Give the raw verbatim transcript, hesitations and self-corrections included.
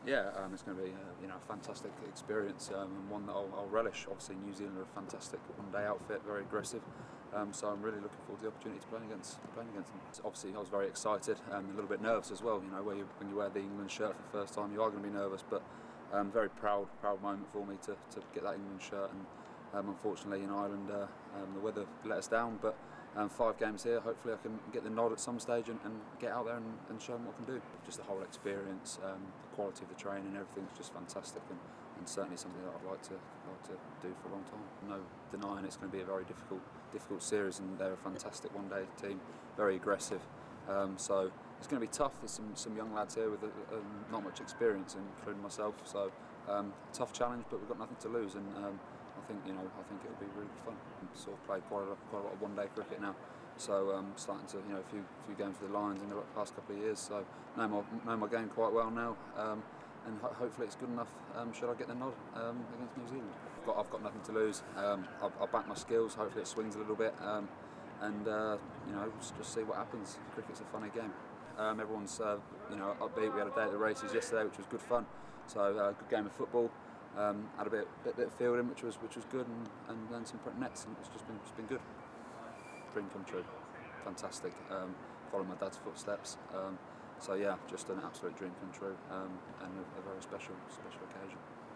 Yeah, um, it's going to be uh, you know, a fantastic experience um, and one that I'll, I'll relish. Obviously, New Zealand are a fantastic one-day outfit, very aggressive. Um, so I'm really looking forward to the opportunity to play against playing against them. So obviously, I was very excited and a little bit nervous as well. You know, where you, when you wear the England shirt for the first time, you are going to be nervous, but um, very proud, proud moment for me to, to get that England shirt. And um, unfortunately, in Ireland, uh, um, the weather let us down. But um, five games here, hopefully, I can get the nod at some stage and, and get out there and, and show them what I can do. Just the whole experience, um, the quality of the training, everything's just fantastic, and, and certainly something that I'd like to like to do for a long time. No denying it's going to be a very difficult, difficult series, and they're a fantastic one-day team, very aggressive. Um, so it's going to be tough. There's some some young lads here with uh, um, not much experience, including myself. So um, tough challenge, but we've got nothing to lose, and um, I think you know I think it'll be really good fun. I've sort of played quite a, quite a lot of one-day cricket now, so um, starting to you know a few few games with the Lions in the last couple of years. So know my know my game quite well now. Um, And ho hopefully it's good enough. Um, should I get the nod um, against New Zealand? I've got, I've got nothing to lose. Um, I'll, I'll back my skills. Hopefully it swings a little bit, um, and uh, you know just, just see what happens. Cricket's a funny game. Um, everyone's uh, you know upbeat. We had a day at the races yesterday, which was good fun. So uh, good game of football. Um, had a bit, bit bit of fielding, which was which was good, and, and then some nets, and it's just been it's been good. Dream come true. Fantastic. Um, following my dad's footsteps. Um, So yeah, just an absolute dream come true, um, and a, a very special, special occasion.